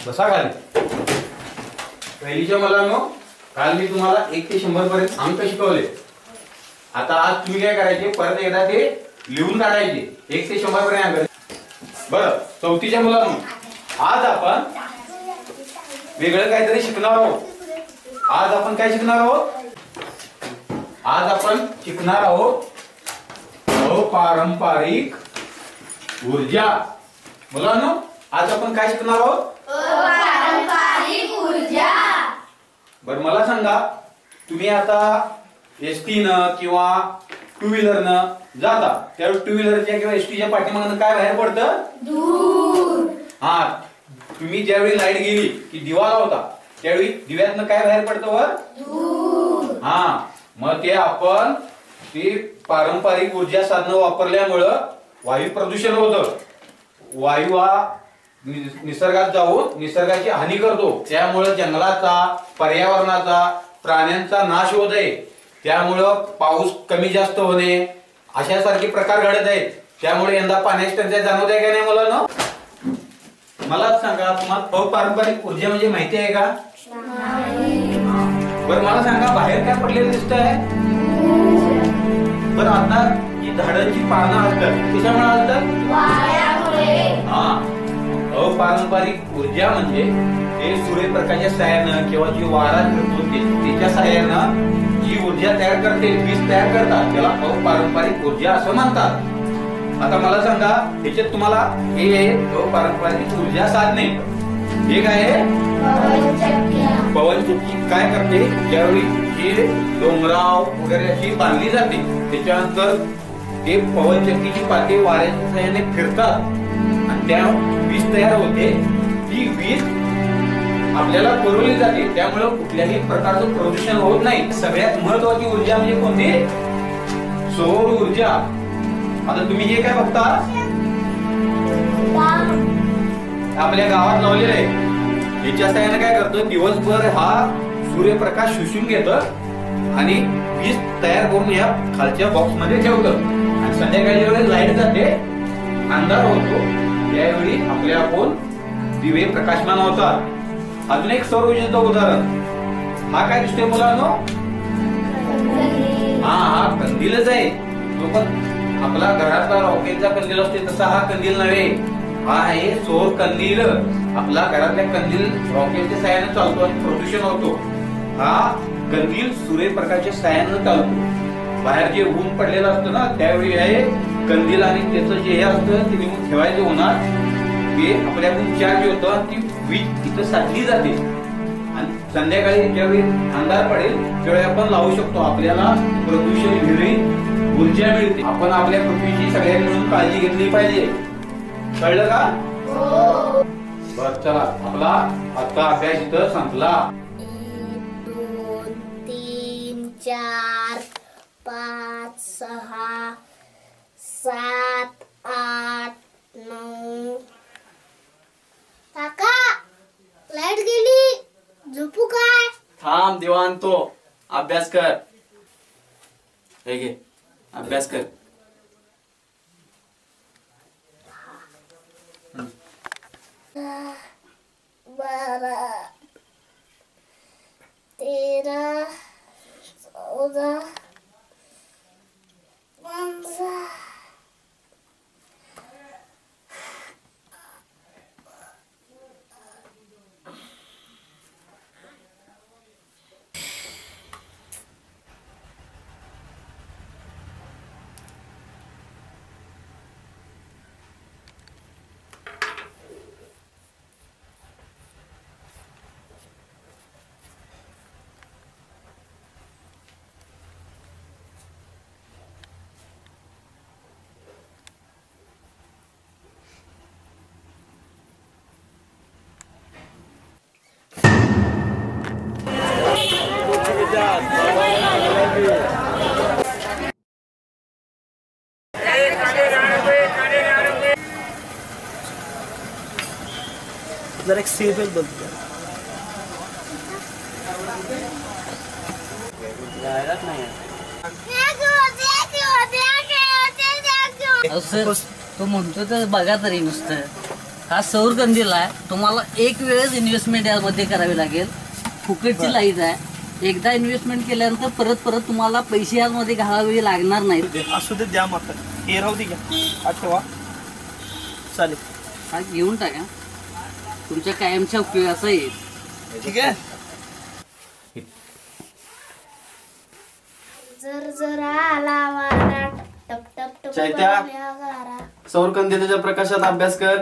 बसा खाली. पहिलीच्या मुलांनो, काल मी तुम्हाला 1 ते 100 पर्यंत अंक शिकवले. आता आज तुम्ही काय करायचे, परत एकदा ते लिहून काढायचे 1 ते 100 पर्यंत अंक. बरं, चौथीच्या मुलांनो, आज आपण वेगळं काहीतरी शिकणार आहोत. आज आपण काय शिकणार आहोत? आज आपण शिकणार आहोत अपारंपरिक ऊर्जा. मुलांनो, आज आपण काय शिकणार आहोत? अपारंपरिक ऊर्जा. बरं, मला सांगा, तुम्ही आता एसटी न किंवा टू व्हीलर न जाता, त्यावेळी टू व्हीलरच्या किंवा एसटीच्या पाठीमागनं काय बाहेर पडतं? दूर. हा, तुम्ही ज्यावेळी लाईट गेली की दिवा लावता, त्यावेळी दिव्यातनं काय बाहेर पडतं वर? दूर. हा, मग ते आपण ती पारंपरिक ऊर्जा साधनं वापरल्यामुळं वायू प्रदूषण होतं. वायू हा निसर्गात जाऊन निसर्गाची हानी करतो. त्यामुळं जंगलाचा, पर्यावरणाचा, प्राण्यांचा नाश होत आहे. त्यामुळं पाऊस कमी जास्त होणे अशासारखे प्रकार घडत आहेत. त्यामुळे यंदा पाण्याची टंचाई जाणवत आहे का नाही मुलांनो? मला सांगा, तुम्हाला अपारंपरिक ऊर्जा म्हणजे माहिती आहे का? बरं, मला सांगा, बाहेर काय पडलेलं दिसत आहे? बरं, आता जी झाडांची पानं असतात कशामुळे असतात? वाऱ्यामुळे. हा, अपारंपरिक ऊर्जा म्हणजे हे सूर्यप्रकाशाच्या साहाय्यानं किंवा जी वारा फिरतो त्याच्या साहाय्यानं जी ऊर्जा तयार करते, वीज तयार करतात, त्याला अपारंपरिक ऊर्जा असं म्हणतात. आता मला सांगा, त्याच्यात तुम्हाला हे अपारंपरिक ऊर्जा साधने, हे काय आहे? पवनचक्की काय करते, ज्यावेळी ही डोंगराव वगैरे अशी बांधली जाते, त्याच्यानंतर ते पवनचक्कीची पाते वाऱ्याच्या साहाय्याने फिरतात आणि त्या वीज तयार होते. ती वीज आपल्याला पुरवली जाते. त्यामुळे कुठल्याही प्रकारचं प्रदूषण होत नाही. सगळ्यात महत्वाची ऊर्जा म्हणजे कोणती? सौर ऊर्जा. आता तुम्ही हे काय बघता, आपल्या गावात लावलेलं आहे. याच्या साहाय्याने काय करतं, दिवसभर हा सूर्यप्रकाश शोषून घेतं आणि वीज तयार करून या खालच्या बॉक्स मध्ये ठेवतं. आणि संध्याकाळी ज्यावेळी लाईट जाते, अंधार होतो, त्यावेळी आपल्या आपण दिवे प्रकाशमान होतात. अजून एक सौर ऊर्जेचं उदाहरण, हा काय दिसतोय मुलांनो? हा कंदीलच आहे. तो पण आपला घरातला रॉकेलचा कंदील असते तसा हा कंदील नव्हे. हा आहे सौर कंदील. आपला घरातल्या कंदील रॉकेलच्या साहाय्याने चालतो आणि प्रदूषण होतो. हा कंदील सूर्यप्रकाशाच्या साहाय्याने चालतो. बाहेर जे ऊन पडलेलं असतं ना, त्यावेळी आहे कंदील आणि त्याचं जे हे असतं ते निघून ठेवायचं होणार, ते आपल्याकडून चार्ज होतं, ती वीज तिथं साठली जाते आणि संध्याकाळी ज्यावेळी अंधार पडेल त्यावेळी आपण लावू शकतो. आपल्याला प्रदूषण विरहित ऊर्जा मिळते. आपण आपल्या पृथ्वीची सगळ्यांनी मिळून काळजी घेतली पाहिजे. कळलं का? बर, चला, आपला आता अभ्यास इथं संपला. 1 2 3 4 5 6 7 8 9. काका, लाईट गेली, झोपू काय? थांब देवांतो, अभ्यास कर. हे घे, अभ्यास कर. 12 13 14 15. जरा एक सिरियल बघतो. सर तो म्हणतो तर बघा तरी नुसतं. हा सौर कंदील आहे. तुम्हाला एक वेळेस इन्व्हेस्टमेंट यामध्ये करावी लागेल. फुकटची लाईट आहे. एकदा इन्व्हेस्टमेंट केल्यानंतर परत परत तुम्हाला पैसे यामध्ये घालावे लागणार नाहीत. असू दे द्या मात्र हे राहू दे घ्या हा ठेवा चालेल. हा घेऊन टाका. तुमच्या कायमच्या उपयोगाचा येईल. ठीक आहे. जर जरा आला वारा टप टप टप चैत्या. पडल्या गारा. सौर कंदिलाच्या प्रकाशात अभ्यास कर.